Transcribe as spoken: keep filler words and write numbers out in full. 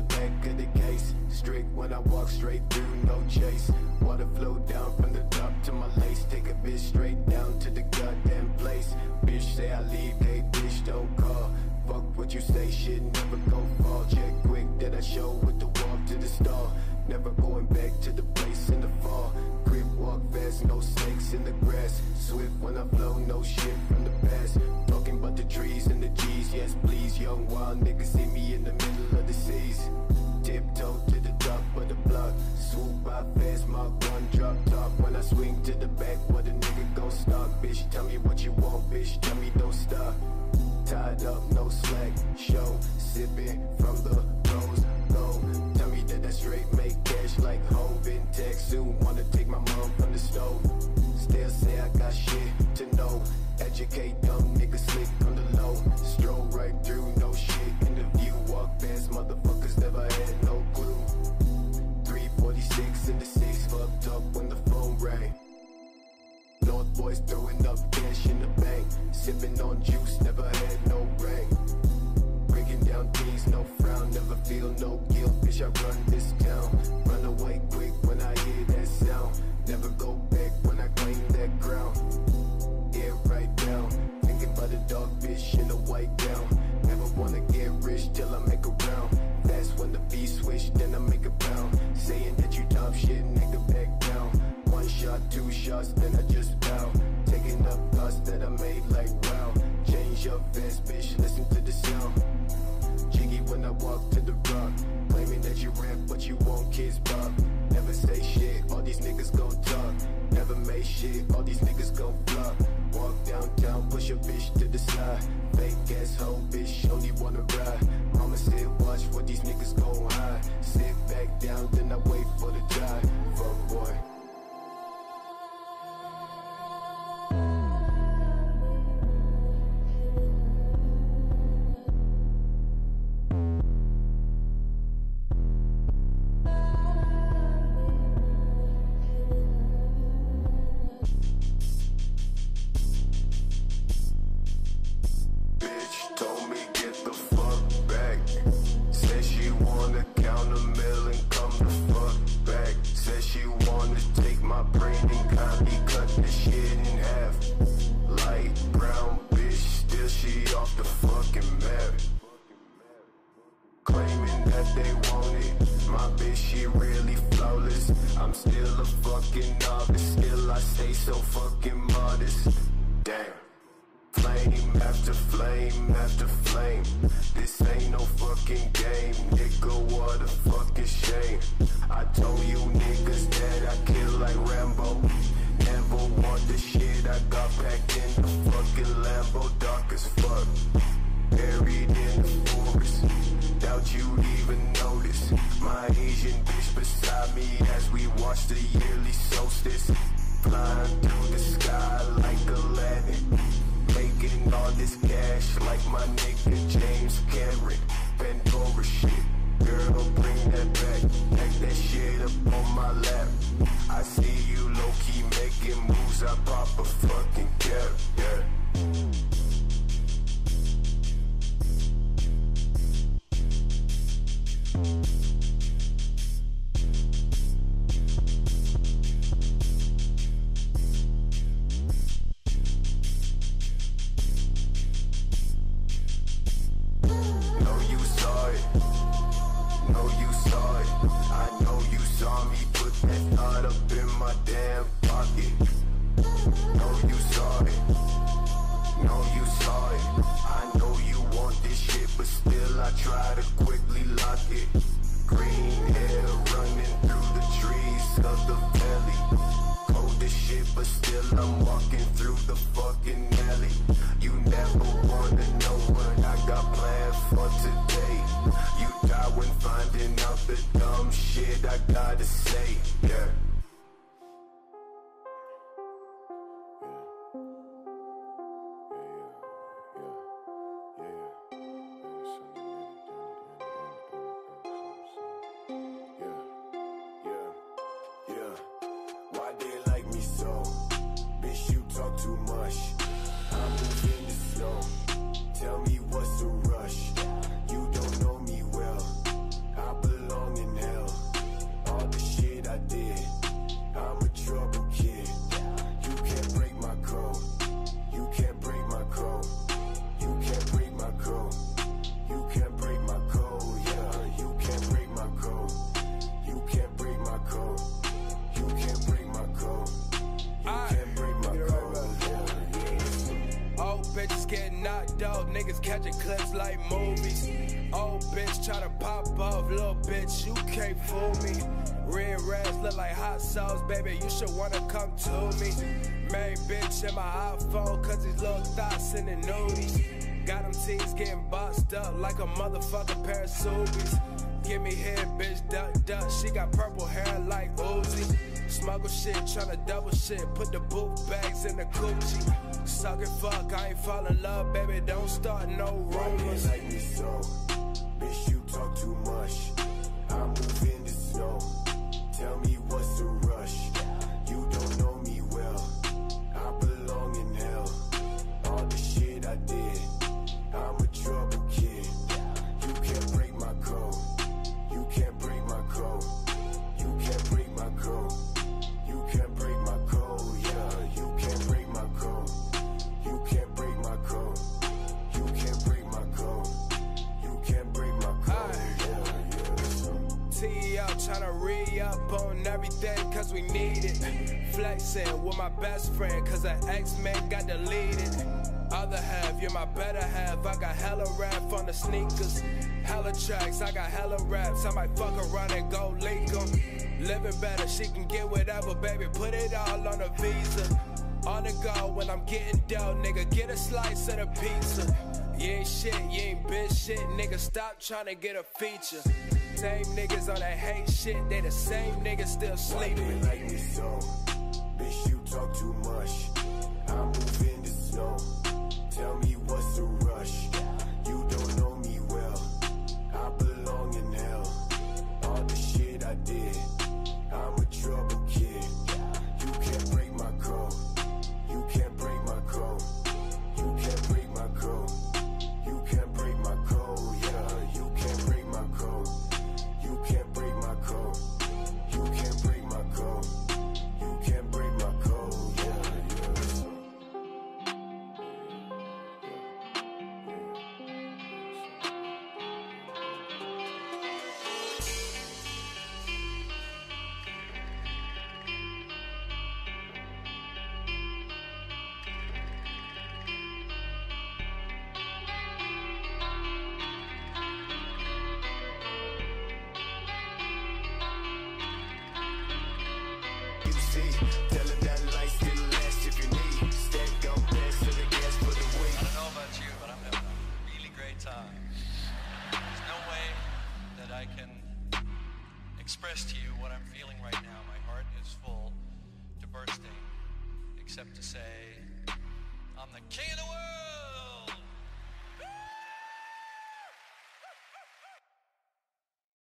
back of the case. Strict when I walk straight through, no chase. Water flow down from the top to my lace. Take a bitch straight down to the goddamn place. Bitch say I leave, hey bitch don't call. Fuck what you say, shit never go fall. Check quick that I show with the walk to the stall. Never going back to the place in the fall. Grip walk fast, no snakes in the grass. Swift when I flow, no shit from the past. Talking about the trees and the G's, yes please. Young wild niggas see me in the middle of the seas. Tiptoe to the top of the block. Swoop by fast, my gun drop top. When I swing to the back, what a nigga gon' stop. Bitch, tell me what you want, bitch, tell me don't stop. Tied up, no slack, show. Sipping from the rose gold. Tell me that I straight make cash like Hov in tech. Soon wanna take my mom from the stove. Still say I got shit to know. Educate dumb niggas slick on the low. Stroll right through, no shit in the view. Walk past motherfuckers, never had no clue. Three forty-six in the six, fucked up when the phone rang. North boys throwing up cash in the bank. Sipping on juice, never had no rain. Breaking down things, no frown. Never feel no guilt, bitch, I run this town. Run away quick when I hear that sound. Never go back when I claim that ground. Yeah, right down. Thinking about a dog bitch in a white gown. Never wanna get rich till I make a round. Fast when the beat switch, then I make a pound. Saying that you top shit, nigga, back down. One shot, two shots, then I just bow. Taking up thoughts that I made like wow. Change up fast, bitch, listen to the sound. Jiggy when I walk to the rock. Claiming that you rap, but you want kids pop. Never say shit, all these niggas gon' talk. Never made shit, all these niggas gon' flop. Walk downtown, push a bitch to the side. Fake ass hoe, bitch, only wanna ride. Mama said watch what these niggas gon' hide. Sit back down, then I wait for the drive. Fuck boy. No, you saw it. I Niggas getting knocked out, niggas catching clips like movies. Old bitch tryna pop off, little bitch, you can't fool me. Red reds look like hot sauce, baby, you should wanna come to me. Main bitch in my iPhone, cause these little thoughts in the nudies. Got them teens getting boxed up like a motherfucking pair of Subies. Give me head, bitch, duck, duck, she got purple hair like Uzi. Smuggle shit, tryna double shit, put the boot bags in the Gucci. Suck it, fuck, I ain't fall in love, baby, don't start no rumors. Why you like me so? Bitch, you talk too much. I move in the snow. Tell me what's the rush? You don't know me well. I belong in hell. All the shit I did, I'm a trouble kid. You can't break my code. You can't break my code. You can't break my code. You can't break my code. Yeah, you can't break my code. You can't break my code. You can't break my code. You can't break my code. Yeah, yeah. T L tryna re-up on everything cause we need it. Flexing with my best friend cause her ex-man got deleted. Other half, you're my better half. I got hella rap on the sneakers. Hella tracks, I got hella raps. I might fuck around and go leak 'em. Living better, she can get whatever, baby. Put it all on a visa. On the go when I'm getting dough, nigga. Get a slice of the pizza. You ain't shit, you ain't bitch shit, nigga. Stop trying to get a feature. Same niggas on that hate shit, they the same niggas still sleeping. Why you like me so? Bitch, you talk too much. I move in the snow. Tell me what's the rush? You don't know me well. I belong in hell. All the shit I did, I'm a trouble kid. You can't break my code. You can't break my code. You can't break my code. You can't break my code. Yeah, you can't break my code. You can't break my code. You can't break my code. You can't break my code. Yeah, yeah. Tell her that light still lasts if you need. Stack up best to the gas for the week. I don't know about you, but I'm having a really great time. There's no way that I can express to you what I'm feeling right now. My heart is full to bursting, except to say, I'm the king of the